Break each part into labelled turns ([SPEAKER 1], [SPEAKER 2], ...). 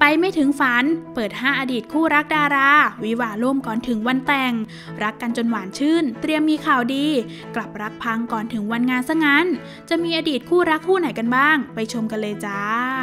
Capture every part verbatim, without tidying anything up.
[SPEAKER 1] ไม่ถึงฝันเปิดห้าอดีตคู่รักดาราวิวาห์ล่มก่อนถึงวันแต่งรักกันจนหวานชื่นเตรียมมีข่าวดีกลับรักพังก่อนถึงวันงานซะงั้นจะมีอดีตคู่รักคู่ไหนกันบ้างไปชมกันเลยจ้า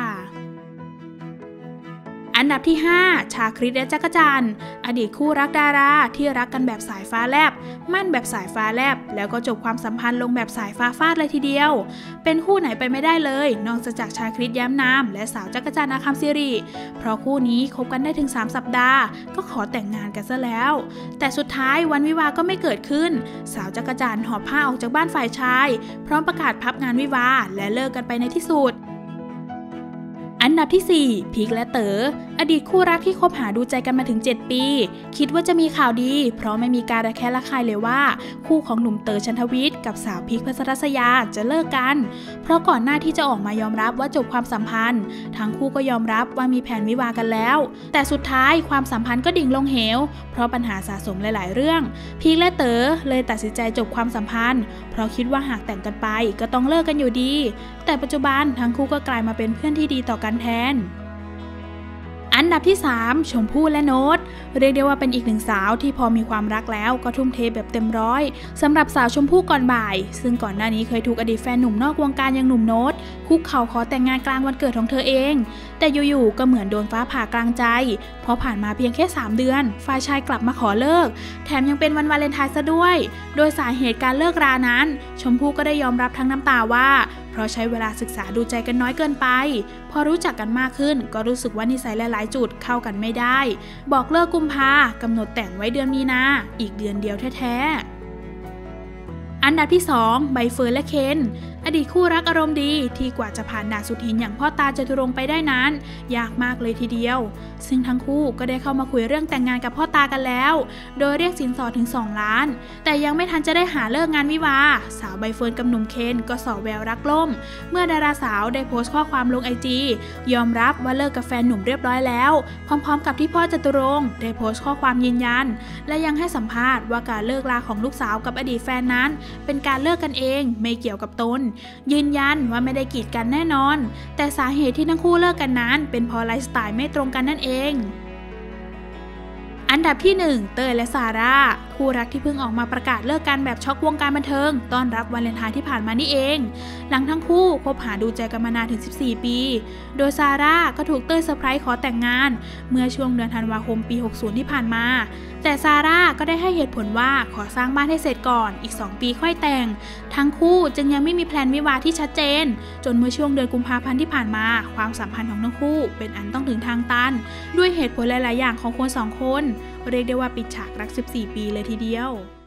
[SPEAKER 1] อันดับที่ห้าชาคริสและจักรจันทร์อดีตคู่รักดาราที่รักกันแบบสายฟ้าแลบมั่นแบบสายฟ้าแลบแล้วก็จบความสัมพันธ์ลงแบบสายฟ้าฟาดเลยทีเดียวเป็นคู่ไหนไปไม่ได้เลยนอกจากชาคริสแย้มนามและสาวจักรจันทร์อาคัมซิริเพราะคู่นี้คบกันได้ถึงสามสัปดาห์ก็ขอแต่งงานกันซะแล้วแต่สุดท้ายวันวิวาห์ก็ไม่เกิดขึ้นสาวจักรจันทร์หอบผ้าออกจากบ้านฝ่ายชายพร้อมประกาศพับงานวิวาห์และเลิกกันไปในที่สุดอันดับที่สี่พีคและเต๋ออดีตคู่รักที่คบหาดูใจกันมาถึงเจ็ดปีคิดว่าจะมีข่าวดีเพราะไม่มีการระแคะระคายเลยว่าคู่ของหนุ่มเต๋อชันทวิทย์กับสาวพีคพัสรัสยาจะเลิกกันเพราะก่อนหน้าที่จะออกมายอมรับว่าจบความสัมพันธ์ทั้งคู่ก็ยอมรับว่ามีแผนวิวาห์กันแล้วแต่สุดท้ายความสัมพันธ์ก็ดิ่งลงเหวเพราะปัญหาสะสมหลายๆเรื่องพีคและเต๋อเลยตัดสินใจจบความสัมพันธ์เพราะคิดว่าหากแต่งกันไปก็ต้องเลิกกันอยู่ดีแต่ปัจจุบันทั้งคู่ก็กลายมาเป็นเพื่อนที่ดีต่อกันแทนอันดับที่สามชมพู่และโน้ตเรียกได้ว่าเป็นอีกหนึ่งสาวที่พอมีความรักแล้วก็ทุ่มเทแบบเต็มร้อยสำหรับสาวชมพู่ก่อนบ่ายซึ่งก่อนหน้านี้เคยถูกอดีตแฟนหนุ่มนอกวงการอย่างหนุ่มโน้ตคุกเข่าขอแต่งงานกลางวันเกิดของเธอเองแต่อยู่ๆก็เหมือนโดนฟ้าผ่ากลางใจเพราะผ่านมาเพียงแค่สามเดือนฝ่ายชายกลับมาขอเลิกแถมยังเป็นวันวาเลนไทน์ซะด้วยโดยสาเหตุการเลิกรานั้นชมพู่ก็ได้ยอมรับทั้งน้ำตาว่าเพราะใช้เวลาศึกษาดูใจกันน้อยเกินไปพอรู้จักกันมากขึ้นก็รู้สึกว่านิสัยหลายๆจุดเข้ากันไม่ได้บอกเลิกกุมภากำหนดแต่งไว้เดือนมีนาอีกเดือนเดียวแท้ๆอันดับที่สองใบเฟิร์นและเคนอดีตคู่รักอารมณ์ดีที่กว่าจะผ่านด่านสุดหินอย่างพ่อตาจตุรงค์ไปได้นั้นยากมากเลยทีเดียวซึ่งทั้งคู่ก็ได้เข้ามาคุยเรื่องแต่งงานกับพ่อตากันแล้วโดยเรียกสินสอดถึงสองล้านแต่ยังไม่ทันจะได้หาเลิกงานวิวาห์สาวใบเฟิร์นกับหนุ่มเคนก็ส่อแววรักล่มเมื่อดาราสาวได้โพสต์ข้อความลงไอจียอมรับว่าเลิกกับแฟนหนุ่มเรียบร้อยแล้วพร้อมๆกับที่พ่อจตุรงค์ได้โพสต์ข้อความยืนยันและยังให้สัมภาษณ์ว่าการเลิกลาของลูกสาวกับอดีตแฟนนั้นเป็นการเลิกกันเองไม่เกี่ยวกับตนยืนยันว่าไม่ได้กีดกันแน่นอนแต่สาเหตุที่ทั้งคู่เลิกกันนั้นเป็นเพราะไลฟ์สไตล์ไม่ตรงกันนั่นเองอันดับที่หนึ่งเตยและซาร่าคู่รักที่เพิ่งออกมาประกาศเลิกกันแบบช็อกวงการบันเทิงต้อนรับวาเลนไทน์ที่ผ่านมานี่เองหลังทั้งคู่คบหาดูใจกันมานานถึงสิบสี่ปีโดยซาร่าก็ถูกเตยเซอร์ไพรส์ขอแต่งงานเมื่อช่วงเดือนธันวาคมปีหกสิบที่ผ่านมาแต่ซาร่าก็ได้ให้เหตุผลว่าขอสร้างบ้านให้เสร็จก่อนอีกสองปีค่อยแต่งทั้งคู่จึงยังไม่มีแพลนวิวาห์ที่ชัดเจนจนเมื่อช่วงเดือนกุมภาพันธ์ที่ผ่านมาความสัมพันธ์ของทั้งคู่เป็นอันต้องถึงทางตันด้วยเหตุผลหลายๆอย่างของคนสองคนเรียกได้ว่าปิดฉากรักสิบสี่ปีเลยทีเดียว